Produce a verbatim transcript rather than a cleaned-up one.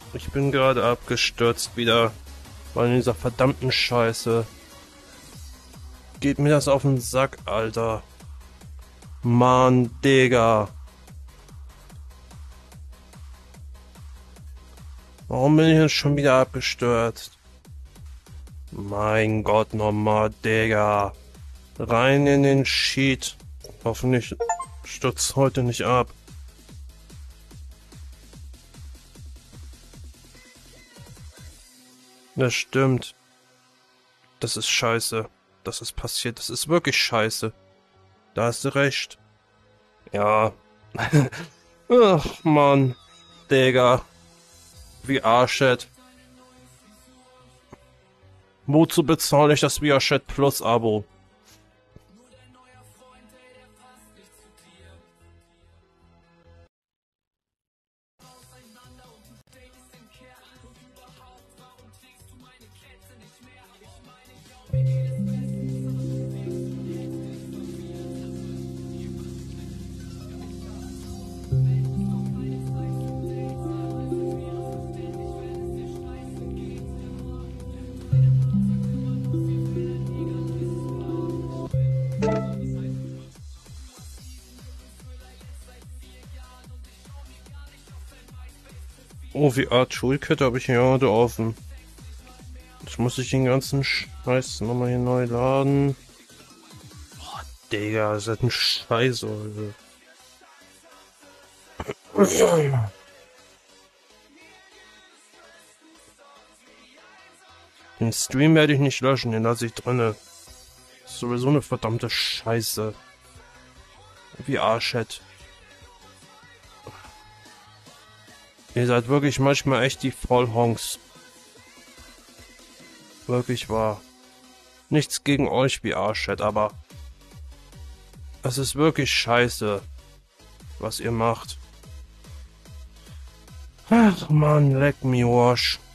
Ich bin gerade abgestürzt wieder. Weil in dieser verdammten Scheiße. Geht mir das auf den Sack, Alter. Mann, Digga. Warum bin ich jetzt schon wieder abgestürzt? Mein Gott, nochmal, Digga. Rein in den Sheet. Hoffentlich stürzt heute nicht ab. Das stimmt. Das ist scheiße. Das ist passiert. Das ist wirklich scheiße. Da hast du recht. Ja. Ach, Mann. Digga. Wie Arschet. Wozu bezahle ich das VRChat Plus Abo? Oh, V R Toolkit habe ich hier heute offen. Jetzt muss ich den ganzen Scheiß nochmal hier neu laden. Boah, Digga, das ist ein Scheiß, Alter. Den Stream werde ich nicht löschen, den lasse ich drinne. Das ist sowieso eine verdammte Scheiße. V R-Chat. Ihr seid wirklich manchmal echt die Vollhonks. Wirklich wahr. Nichts gegen euch, V R-Chat, aber es ist wirklich scheiße, was ihr macht. Ach man, leck me wash.